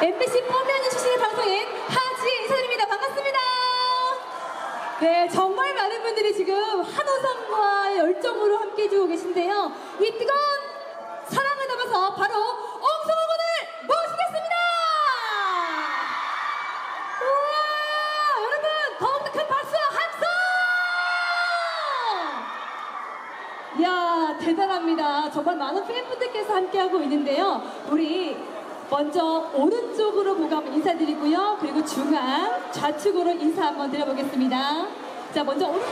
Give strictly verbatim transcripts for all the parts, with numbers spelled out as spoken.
엠비씨 뻔뻔이 출신의 방송인 하지의 인사드립니다. 반갑습니다. 네, 정말 많은 분들이 지금 한호성과 열정으로 함께 해주고 계신데요. 이 뜨거운 사랑을 담아서 바로 엉성군을 모시겠습니다. 우와, 여러분 더욱더 큰 박수와 함성! 이야, 대단합니다. 정말 많은 팬분들께서 함께하고 있는데요. 우리 먼저 오른쪽으로 보고 한번 인사드리고요. 그리고 중앙, 좌측으로 인사 한번 드려보겠습니다. 자, 먼저 오른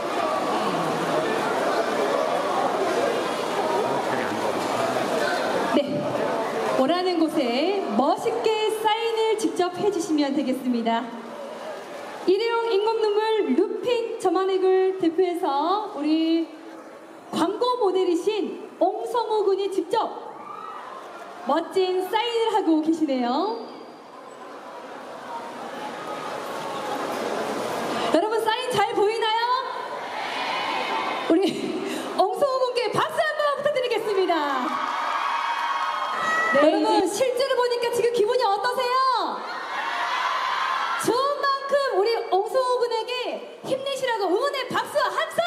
네, 원하는 곳에 멋있게 사인을 직접 해주시면 되겠습니다. 일회용 인공눈물 루핑 점화액을 대표해서 우리 광고 모델이신 옹성우 군이 직접 멋진 사인을 하고 계시네요. 여러분 사인 잘 보이나요? 우리 옹성우 군께 박수 한번 부탁드리겠습니다. 네, 여러분 실제로 보니까 지금 기분이 어떠세요? 좋은 만큼 우리 옹성우 군에게 힘내시라고 응원의 박수와 함성!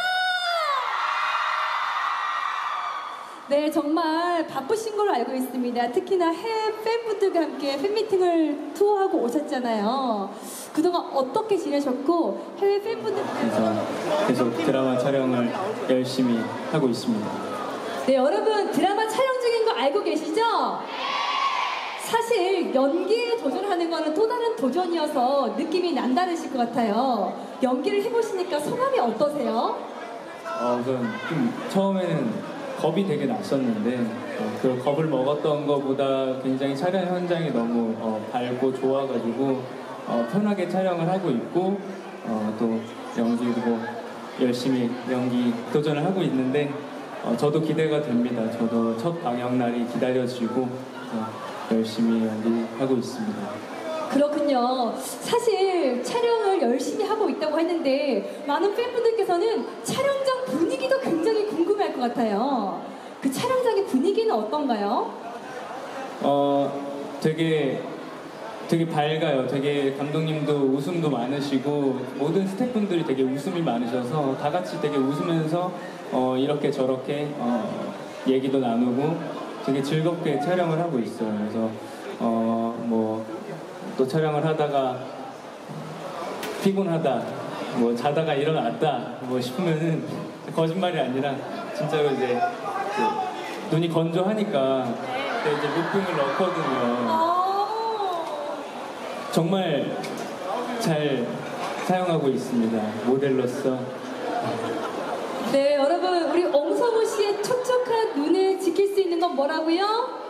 네, 정말 바쁘신 걸로 알고 있습니다. 특히나 해외 팬분들과 함께 팬미팅을 투어하고 오셨잖아요. 그동안 어떻게 지내셨고 해외 팬분들께서 계속 드라마 촬영을 열심히 하고 있습니다. 네, 여러분 드라마 촬영 중인 거 알고 계시죠? 사실 연기에 도전하는 거는 또 다른 도전이어서 느낌이 남다르실 것 같아요. 연기를 해보시니까 소감이 어떠세요? 어, 우선 좀 처음에는 겁이 되게 났었는데 어, 그 겁을 먹었던 것보다 굉장히 촬영 현장이 너무 어, 밝고 좋아가지고 어, 편하게 촬영을 하고 있고 어, 또 연기도 열심히 연기 도전을 하고 있는데 어, 저도 기대가 됩니다. 저도 첫 방영날이 기다려지고 어, 열심히 연기하고 있습니다. 그렇군요. 사실 촬영을 열심히 하고 있다고 했는데 많은 팬분들께서는 촬영장 분위기도 굉장히 궁금할 것 같아요. 그 촬영장의 분위기는 어떤가요? 어, 되게 되게 밝아요. 되게 감독님도 웃음도 많으시고 모든 스태프분들이 되게 웃음이 많으셔서 다 같이 되게 웃으면서 어, 이렇게 저렇게 어, 얘기도 나누고 되게 즐겁게 촬영을 하고 있어요. 그래서 어, 뭐 또 촬영을 하다가 피곤하다, 뭐 자다가 일어났다, 뭐 싶으면은 거짓말이 아니라 진짜로 이제 그 눈이 건조하니까 이제 루핑을 넣거든요. 정말 잘 사용하고 있습니다. 모델로서. 네, 여러분 우리 옹성우 씨의 촉촉한 눈을 지킬 수 있는 건 뭐라고요?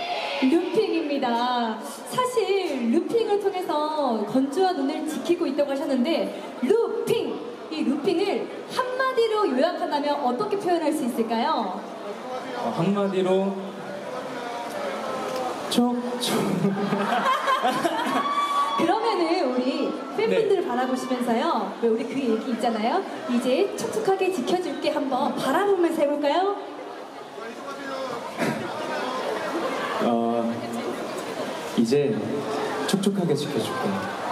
루핑입니다. 사실 루핑을 통해서 건조한 눈을 지키고 있다고 하셨는데 루핑! 이 루핑을 한마디로 요약한다면 어떻게 표현할 수 있을까요? 어, 한마디로 촉촉. 그러면은 우리 팬분들을 네. 바라보시면서요, 왜 우리 그 얘기 있잖아요. 이제 촉촉하게 지켜줄게 한번 바라보면서 해볼까요? 어, 이제 촉촉하게 지켜줄게.